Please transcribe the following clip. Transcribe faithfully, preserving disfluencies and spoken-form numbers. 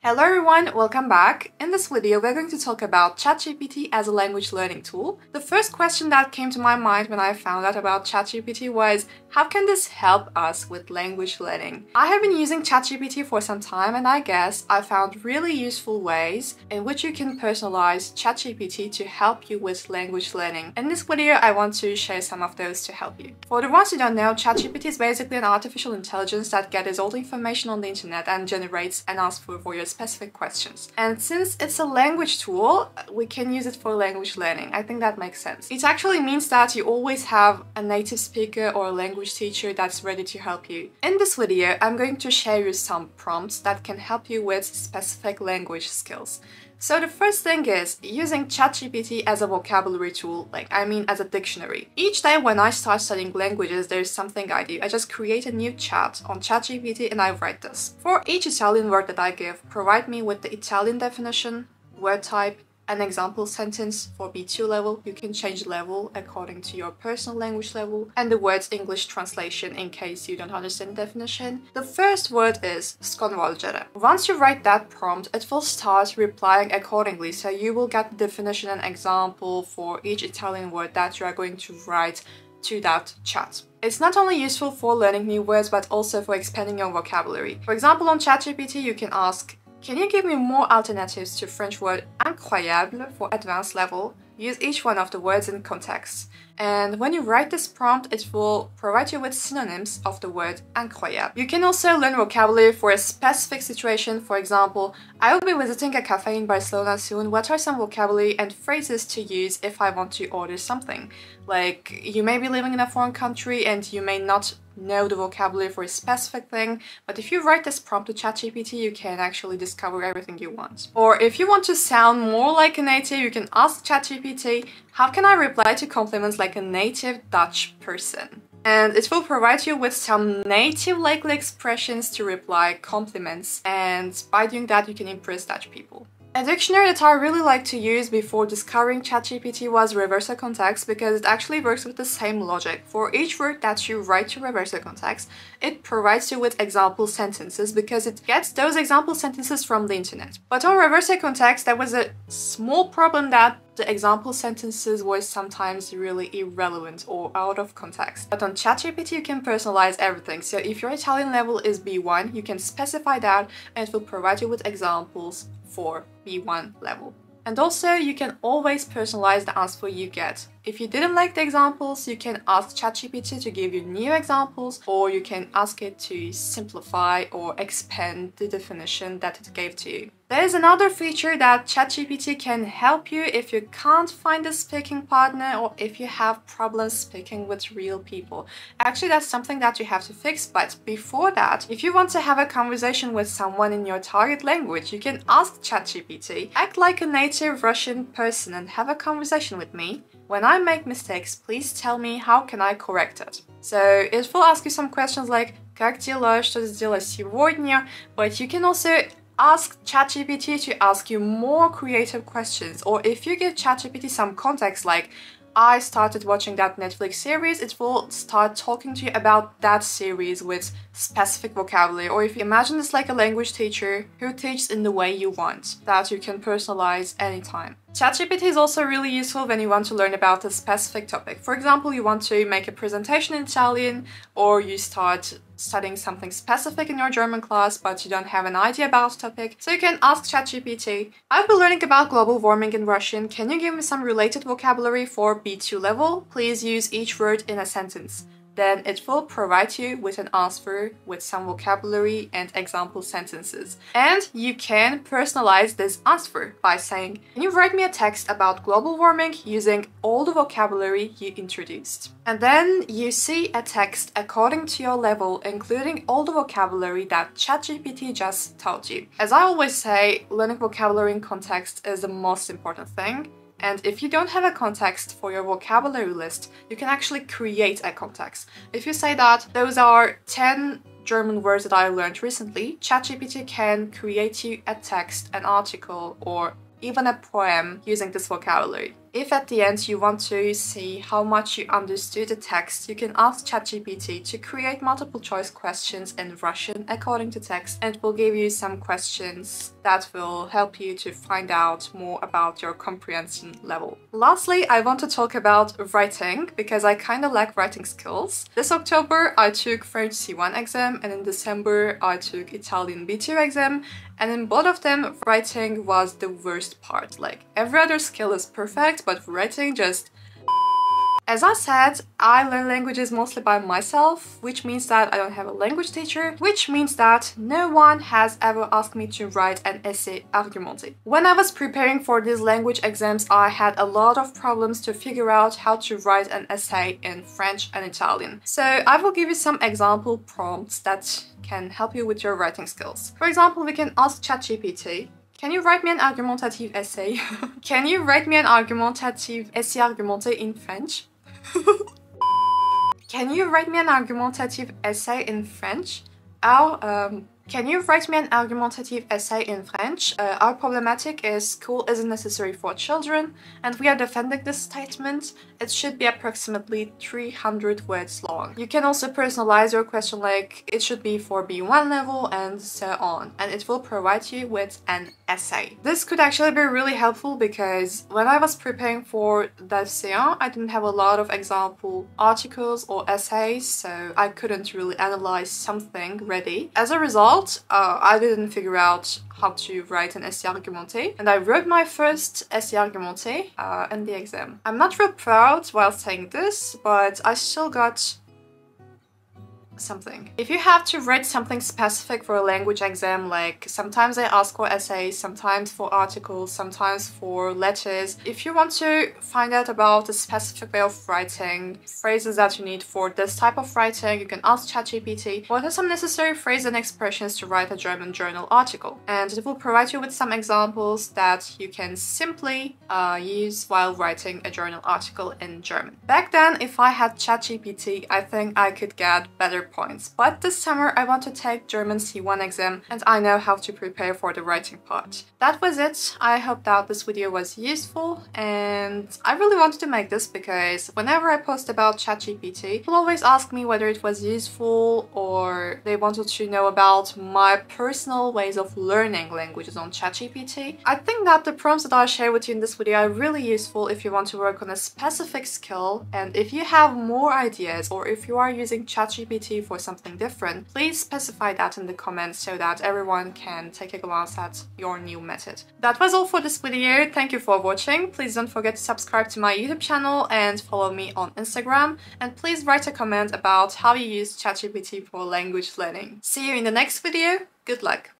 Hello everyone, welcome back. In this video, we're going to talk about ChatGPT as a language learning tool. The first question that came to my mind when I found out about ChatGPT was, how can this help us with language learning? I have been using ChatGPT for some time and I guess I found really useful ways in which you can personalize ChatGPT to help you with language learning. In this video, I want to share some of those to help you. For the ones who don't know, ChatGPT is basically an artificial intelligence that gathers all the information on the internet and generates an answer for your specific questions. And since it's a language tool, we can use it for language learning. I think that makes sense. It actually means that you always have a native speaker or a language teacher that's ready to help you. In this video, I'm going to share you some prompts that can help you with specific language skills. So the first thing is using ChatGPT as a vocabulary tool, like I mean as a dictionary. Each day when I start studying languages, there's something I do. I just create a new chat on ChatGPT and I write this. For each Italian word that I give, provide me with the Italian definition, word type, an example sentence. For B two level, you can change level according to your personal language level, and the word's English translation in case you don't understand the definition. The first word is sconvolgere. Once you write that prompt, it will start replying accordingly, so you will get the definition and example for each Italian word that you are going to write to that chat. It's not only useful for learning new words, but also for expanding your vocabulary. For example, on ChatGPT, you can ask, can you give me more alternatives to French word incroyable for advanced level? Use each one of the words in context. And when you write this prompt, it will provide you with synonyms of the word incroyable. You can also learn vocabulary for a specific situation. For example, I will be visiting a cafe in Barcelona soon. What are some vocabulary and phrases to use if I want to order something? Like, you may be living in a foreign country and you may not know the vocabulary for a specific thing, but if you write this prompt to ChatGPT, you can actually discover everything you want. Or if you want to sound more like a native, you can ask ChatGPT, how can I reply to compliments like a native Dutch person? And it will provide you with some native likely expressions to reply compliments, and by doing that you can impress Dutch people. A dictionary that I really like to use before discovering ChatGPT was reversal context, because it actually works with the same logic. For each word that you write to reversal context, it provides you with example sentences because it gets those example sentences from the internet. But on reversal context, there was a small problem that the example sentences were sometimes really irrelevant or out of context. But on ChatGPT, you can personalize everything. So if your Italian level is B one, you can specify that and it will provide you with examples for B one level. And also, you can always personalize the answer you get. If you didn't like the examples, you can ask ChatGPT to give you new examples, or you can ask it to simplify or expand the definition that it gave to you. There is another feature that ChatGPT can help you if you can't find a speaking partner or if you have problems speaking with real people. Actually, that's something that you have to fix, but before that, if you want to have a conversation with someone in your target language, you can ask ChatGPT, act like a native Russian person and have a conversation with me. When I make mistakes, please tell me how can I correct it. So it will ask you some questions like как дела, что сделать сегодня, but you can also ask ChatGPT to ask you more creative questions. Or if you give ChatGPT some context like I started watching that Netflix series, it will start talking to you about that series with specific vocabulary. Or if you imagine it's like a language teacher who teaches in the way you want, that you can personalize anytime. ChatGPT is also really useful when you want to learn about a specific topic. For example, you want to make a presentation in Italian, or you start studying something specific in your German class, but you don't have an idea about the topic. So you can ask ChatGPT, I've been learning about global warming in Russian. Can you give me some related vocabulary for B two level? Please use each word in a sentence. Then it will provide you with an answer with some vocabulary and example sentences. And you can personalize this answer by saying, can you write me a text about global warming using all the vocabulary you introduced? And then you see a text according to your level, including all the vocabulary that ChatGPT just taught you. As I always say, learning vocabulary in context is the most important thing. And if you don't have a context for your vocabulary list, you can actually create a context. If you say that those are ten German words that I learned recently, ChatGPT can create you a text, an article, or even a poem using this vocabulary. If at the end you want to see how much you understood the text, you can ask ChatGPT to create multiple choice questions in Russian according to text, and it will give you some questions that will help you to find out more about your comprehension level. Lastly, I want to talk about writing because I kind of lack writing skills. This October I took French C one exam, and in December I took Italian B two exam, and in both of them writing was the worst part. Like, every other skill is perfect, but writing just... As I said, I learn languages mostly by myself, which means that I don't have a language teacher, which means that no one has ever asked me to write an essay argumenté. When I was preparing for these language exams, I had a lot of problems to figure out how to write an essay in French and Italian. So I will give you some example prompts that can help you with your writing skills. For example, we can ask ChatGPT, can you write me an argumentative essay? Can you write me an argumentative essay argumenté in French? Can you write me an argumentative essay in French? Or, um, can you write me an argumentative essay in French? Uh, our problematic is school isn't necessary for children, and we are defending this statement. It should be approximately three hundred words long. You can also personalize your question, like it should be for B one level and so on, and it will provide you with an essay. This could actually be really helpful because when I was preparing for the C one, I didn't have a lot of example articles or essays, so I couldn't really analyze something ready. As a result, Uh, I didn't figure out how to write an essay argumenté, and I wrote my first essay argumenté uh, in the exam. I'm not real proud while saying this, but I still got something. If you have to write something specific for a language exam, like sometimes they ask for essays, sometimes for articles, sometimes for letters. If you want to find out about a specific way of writing, phrases that you need for this type of writing, you can ask ChatGPT what are some necessary phrases and expressions to write a German journal article, and it will provide you with some examples that you can simply uh, use while writing a journal article in German. Back then, if I had ChatGPT, I think I could get better points, but this summer I want to take German C one exam, and I know how to prepare for the writing part. That was it. I hope that this video was useful, and I really wanted to make this because whenever I post about ChatGPT, people always ask me whether it was useful or they wanted to know about my personal ways of learning languages on ChatGPT. I think that the prompts that I share with you in this video are really useful if you want to work on a specific skill, and if you have more ideas or if you are using ChatGPT for something different, please specify that in the comments so that everyone can take a glance at your new method. That was all for this video. Thank you for watching. Please don't forget to subscribe to my YouTube channel and follow me on Instagram, and please write a comment about how you use ChatGPT for language learning. See you in the next video. Good luck!